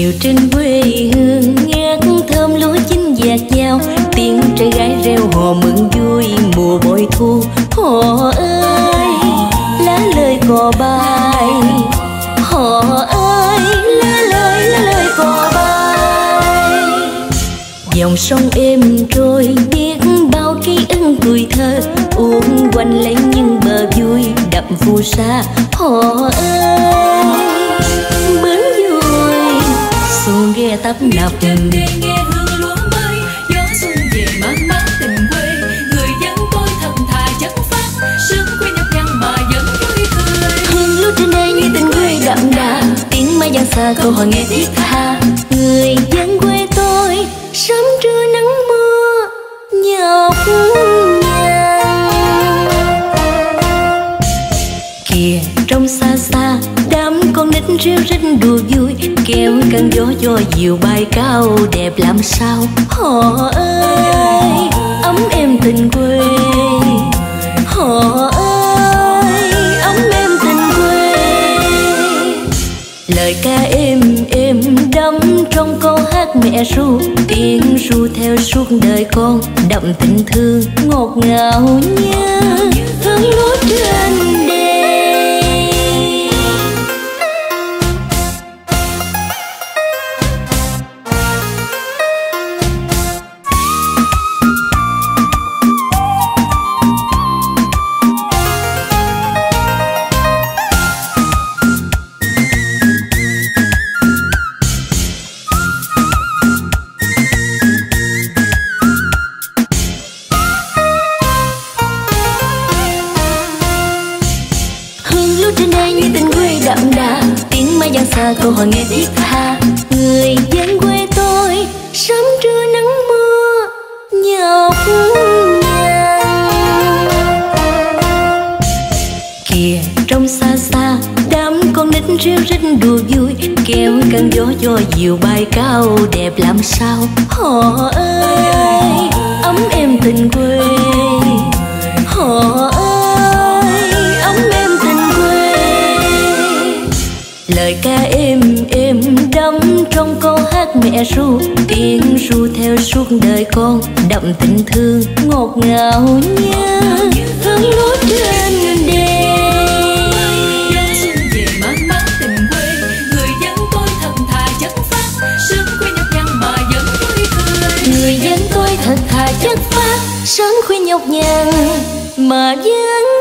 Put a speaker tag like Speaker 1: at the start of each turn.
Speaker 1: chiều trên quê hương ngát thơm lúa chín dạt dao, tiếng trai gái reo hò mừng vui mùa bội thu. Họ ơi lá lời cò bay, họ ơi lá lời cò bay. Dòng sông êm trôi biết bao ký ức tuổi thơ, uốn quanh lấy những bờ vui đậm phù sa. Họ ơi bến vui xuồng ghe tấp nập,
Speaker 2: nghe hương lúa mới, gió xuân về mát mát tình quê. Người dân tôi thật thà chất phát, sớm quê nhọc nhằn mà vẫn vui cười.
Speaker 1: hương lúa trên đây như tình quê đậm đà, tiếng mai vang xa câu hò nghe thiết tha. Người dân quê tôi sớm trưa nắng mưa nhọc nhằn. Kìa trong xa xa đám con nít reo rít đùa vui, kéo cơn gió dịu bay cao đẹp làm sao. Họ ơi ấm êm tình quê, họ ơi ấm êm tình quê. Lời ca êm êm đắm trong câu hát mẹ ru, tiếng ru theo suốt đời con đậm tình thương ngọt ngào nhớ hương lúa trên đê. Xa câu hò nghe thiết tha. Người dân quê tôi sớm trưa nắng mưa nhọc nhằn. Kìa trong xa xa đám con nít reo rít đùa vui, kéo cơn gió dịu bay cao đẹp làm sao. Họ ơi ấm êm tình quê, họ ơi ấm êm tình quê. Lời ca êm êm đắm trong câu hát mẹ ru, tiếng ru theo suốt đời con đậm tình thương ngọt ngào nhớ hương lúa trên đê.
Speaker 2: Gió xuân về mát mát tình quê, người dân tôi thật thà chất phát, sớm quê nhọc nhằn mà vẫn vui cười.
Speaker 1: Người dân tôi thật thà chất phát, sớm khuya nhọc nhằn mà vẫn